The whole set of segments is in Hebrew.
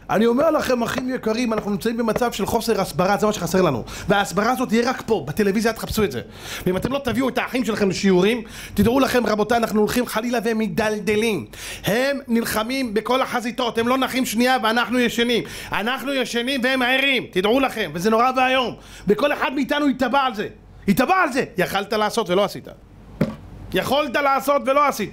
אני אומר לכם, אחים יקרים, אנחנו נמצאים במצב של חוסר הסברה, זה מה שחסר לנו. וההסברה הזאת תהיה רק פה, בטלוויזיה תחפשו את זה. ואם אתם לא תביאו את האחים שלכם לשיעורים, תדעו לכם, רבותיי, אנחנו הולכים חלילה והם מדלדלים. הם נלחמים בכל החזיתות, הם לא נחים שנייה ואנחנו ישנים. אנחנו ישנים והם ערים, תדעו לכם, וזה נורא והיום. וכל אחד מאיתנו יתבע על זה. יתבע על זה. יכלת לעשות ולא עשית. יכולת לעשות ולא עשית.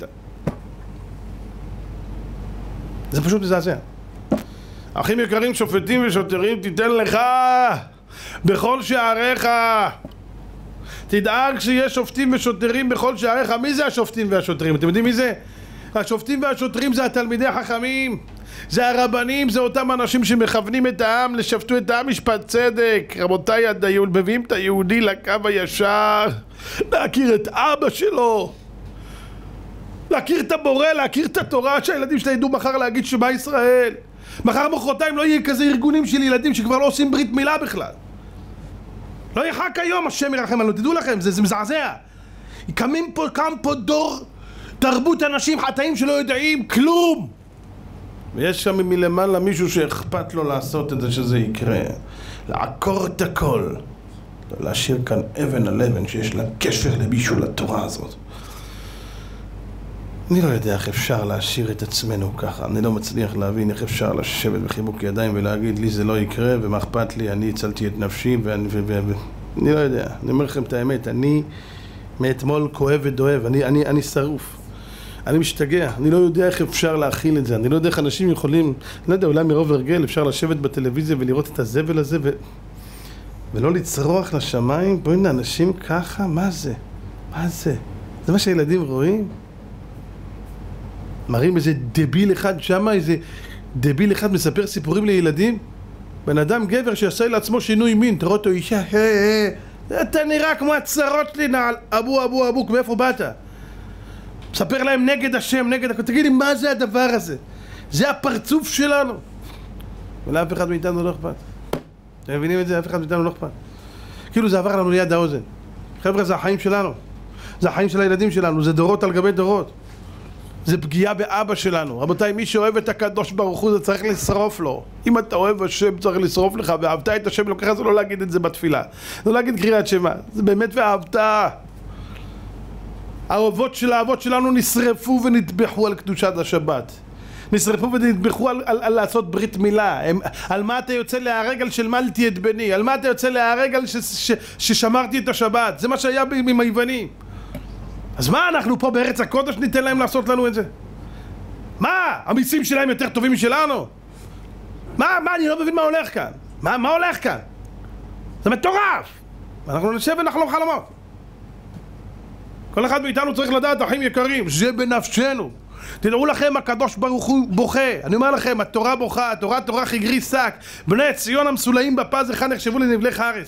זה פשוט מזעזע. אחים יקרים, שופטים ושוטרים, תיתן לך בכל שעריך. תדאג שיש שופטים ושוטרים בכל שעריך. מי זה השופטים והשוטרים? אתם יודעים מי זה? השופטים והשוטרים זה התלמידי החכמים, זה הרבנים, זה אותם אנשים שמכוונים את העם, לשפטו את העם משפט צדק. רבותיי, מביאים את היהודי לקו הישר, להכיר את אבא שלו, להכיר את הבורא, להכיר את התורה, שהילדים שלה ידעו מחר להגיד שמע ישראל. מחר מחרתיים לא יהיה כזה ארגונים של ילדים שכבר לא עושים ברית מילה בכלל. לא יחק היום, השם ירחם עלינו, תדעו לכם, זה מזעזע. קם פה דור תרבות אנשים חטאים שלא יודעים כלום. ויש שם מלמעלה מישהו שאכפת לו לעשות את זה, שזה יקרה. לעקור את הכל. להשאיר כאן אבן על אבן שיש לה קשר למישהו לתורה הזאת. אני לא יודע איך אפשר להשאיר את עצמנו ככה. אני לא מצליח להבין איך אפשר לשבת בחיבוק ידיים ולהגיד לי זה לא יקרה ומה אכפת לי, אני הצלתי את נפשי אני לא יודע. אני אומר לכם את האמת, אני מאתמול כואב ודואב, אני שרוף. אני משתגע, אני לא יודע איך אפשר להכיל את זה, אני לא יודע איך אנשים יכולים, לא יודע, אולי מרוב הרגל אפשר לשבת בטלוויזיה ולראות את הזבל הזה ולא לצרוח לשמיים. בואי הנה, אנשים ככה, מה זה? מה זה? זה מה שהילדים רואים? מראים איזה דביל אחד שמה, איזה דביל אחד מספר סיפורים לילדים? בן אדם גבר שעשה לעצמו שינוי מין, תראו אותו אישה, אתה נראה כמו הצרות שלי נעל, אבו, מאיפה באת? מספר להם נגד השם, נגד הכל. תגידי, מה זה הדבר הזה? זה הפרצוף שלנו. ולאף אחד מאיתנו לא אכפת. אתם מבינים את זה? אף אחד מאיתנו לא אכפת. כאילו זה עבר לנו ליד האוזן. חבר'ה, זה החיים שלנו. זה החיים של הילדים שלנו. זה דורות על גבי דורות. זה פגיעה באבא שלנו. רבותיי, מי שאוהב את הקדוש ברוך הוא, זה צריך לשרוף לו. אם אתה אוהב השם, צריך לשרוף לך. ואהבת את השם אלוקיך, זה לא להגיד את זה בתפילה. זה לא להגיד קריאת שמע. זה באמת ואהבת. האבות של האבות שלנו נשרפו ונטבחו על קדושת השבת. נשרפו ונטבחו על לעשות ברית מילה. על מה אתה יוצא להרג? על של מלתי את בני. על מה אתה יוצא להרג? על ששמרתי את השבת. זה מה שהיה עם היוונים. אז מה, אנחנו פה בארץ הקודש ניתן להם לעשות לנו את זה? מה? המיסים שלהם יותר טובים משלנו? מה? אני לא מבין מה הולך כאן. מה הולך כאן? זה מטורף. אנחנו נשב ונחלום חלומות. כל אחד מאיתנו צריך לדעת, אחים יקרים, זה בנפשנו. תדעו לכם, הקדוש ברוך הוא בוכה. אני אומר לכם, התורה בוכה, התורה חגרי שק. בני ציון המסולאים בפז אחד נחשבו לנבלי חרס.